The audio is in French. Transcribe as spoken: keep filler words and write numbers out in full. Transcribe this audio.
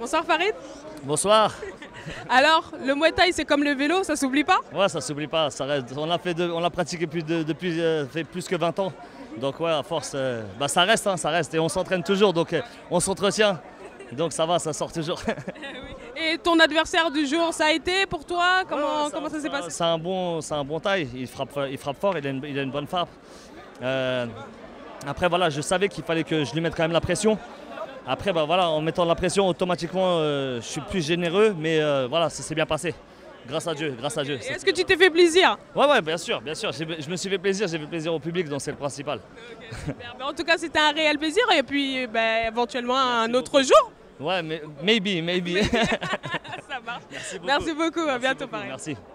Bonsoir Farid. Bonsoir. Alors, le Muay Thai, c'est comme le vélo, ça s'oublie pas? Ouais, ça s'oublie pas. Ça reste, on l'a fait, de, on l'a pratiqué plus de, depuis euh, fait plus que vingt ans. Donc ouais, à force, euh, bah, ça reste, hein, ça reste. Et on s'entraîne toujours, donc euh, on s'entretient. Donc ça va, ça sort toujours. Et ton adversaire du jour, ça a été pour toi? Comment, Ouais, comment ça s'est passé? C'est un bon, c'est un bon taille. Il frappe, il frappe fort. Il a une, il a une bonne frappe. Euh, après voilà, je savais qu'il fallait que je lui mette quand même la pression. Après, bah, voilà, en mettant de la pression, automatiquement, euh, je suis plus généreux, mais euh, voilà, ça s'est bien passé. Grâce à Dieu, grâce à Dieu. Est-ce que tu t'es fait plaisir? Ouais, ouais, bien sûr, bien sûr. Je me suis fait plaisir, j'ai fait plaisir au public, donc c'est le principal. Okay, super. Ben, en tout cas, c'était un réel plaisir, et puis ben, éventuellement un autre jour. Ouais, mais maybe, maybe. Ça marche. Merci beaucoup, Merci beaucoup. À bientôt, beaucoup, pareil. Merci.